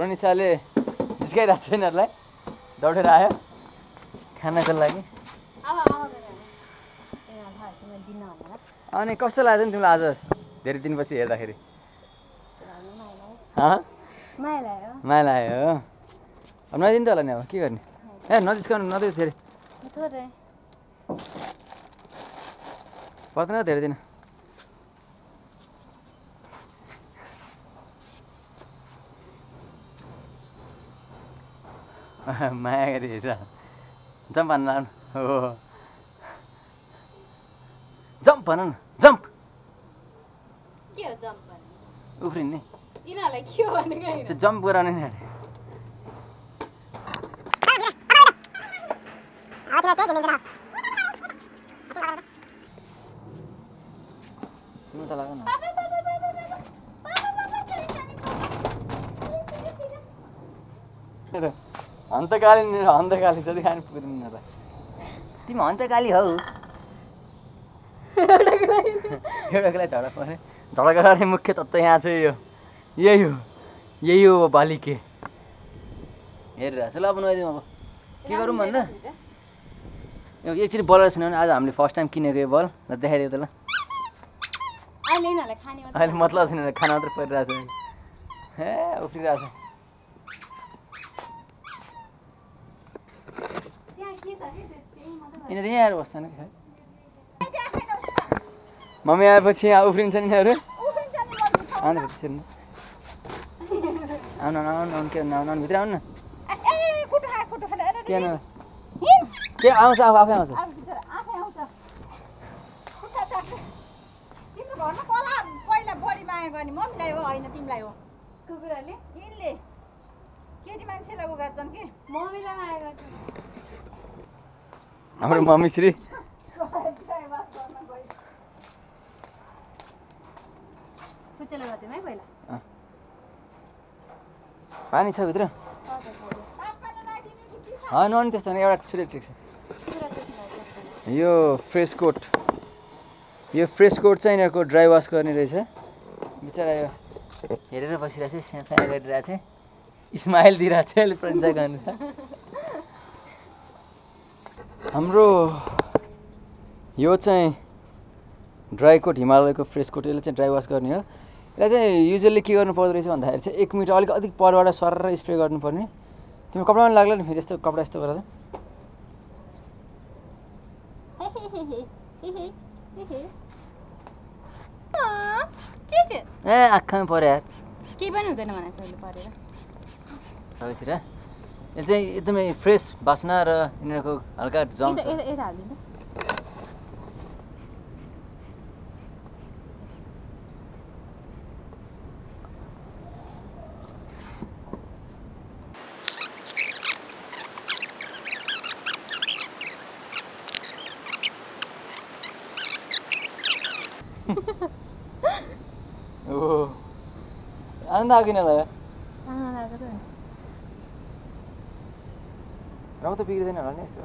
निसाले जिस्काइरहेको छ यिनीहरूलाई दौडेर आयो खानाको लागि अनि कस्तो लाग्यो नि तिमीलाई आज धेरै दिनपछि हेर्दाखेरि माया लाग्यो हो अब नदिनु त होला नि अब के गर्ने ए नजिस्काउनु नदियो फेरि पर्दैन धेरै दिन माया गरी जम्प हान्न हो जम्प भन न जम्प के हो जम्प उफ्रिने यिनीहरूलाई के हो भनेको त्यो जम्प गराउने नि हन्तकाली जति खानु पुग्दैन त तिमी हन्तकाली हौ एउटाको लागि झगडा पऱ्यो झगडा गर्ने मुख्य तत्त्व यहाँ चाहिँ यही हो बालिके हेरिरहेको छ ल अब नुहाइदिउँ अब के गरौँ भन्दा एकचोटि बलर छैन भने आज हामीले फर्स्ट टाइम किनेको यो बल ल देखाइदियो त ल अहिले मतलब छैन खाना मात्रै परिरहेको छ हे उफ्रिरहेको छ यिनीहरू यहाँ आएर बस्छ नि मम्मी आएपछि यहाँ उफ्रिन्छ नि यिनीहरू आउनु के आउनु भित्र आउनु न के आउँछ आफै आउँछ हाम्रो मम्मी श्री पानी छ भित्र नुहाउनु त्यस्तो भने एउटा छुट्टै ठिक छ यो फ्रेस कोट चाहिँ यिनीहरूको ड्राई वास गर्ने रहेछ बिचरा यो हेरेर बसिरहेको छ स्याफा गरिरहेको थिएँ स्माइल दिइरहेको थियो अहिले प्रशंसा गर्नु छ हाम्रो यो चाहिँ ड्राई कोट हिमालयको फ्रेस कोट यसले चाहिँ ड्राई वास गर्ने हो यसलाई चाहिँ युजली के गर्नु पर्दो रहेछ भन्दाखेरि चाहिँ 1 मिटर अलिक परबाट सरर स्प्रे गर्नुपर्ने तिम्रो कपडामा लाग्ला नि फेरि यस्तो कपडा यस्तो गरेर ए आँखामा पर्यो यार केही पनि हुँदैन भने परेर सबैतिर यो चाहिँ एकदमै फ्रेस बास्ना र यिनीहरूको हल्का जम्प आनन्द आएको किन लाग्यो रौँ त बिग्रिँदैन होला नि यस्तो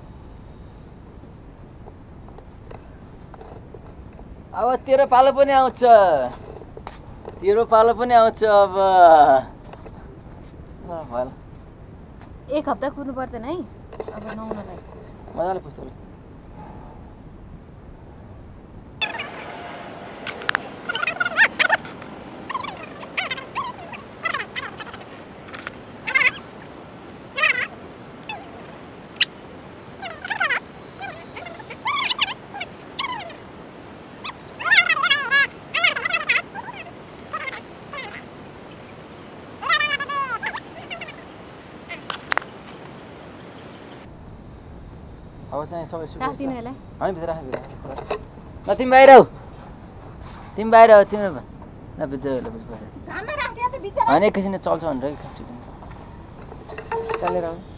अब तेरो पालो पनि आउँछ अब भयो 1 हप्ता कुर्नु पर्दैन है अब नुहाउनलाई मजाले पुस्छ अब चाहिँ सबै राख्दिनु यसलाई हैन भित्र राख ल तिमी बाहिर हौ तिम्रो ल भित्र घाममा राख्दिया त बिचरा हैन एकैछिन चल्छ भनेर खान्छु चलेर आऊ